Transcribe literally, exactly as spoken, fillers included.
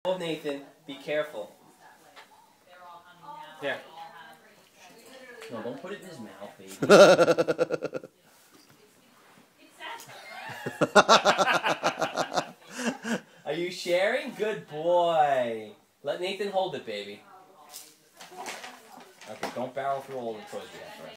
Oh, Nathan, be careful. Here. No, don't put it in his mouth, baby. Are you sharing? Good boy. Let Nathan hold it, baby. Okay, don't barrel through all the toys we have first.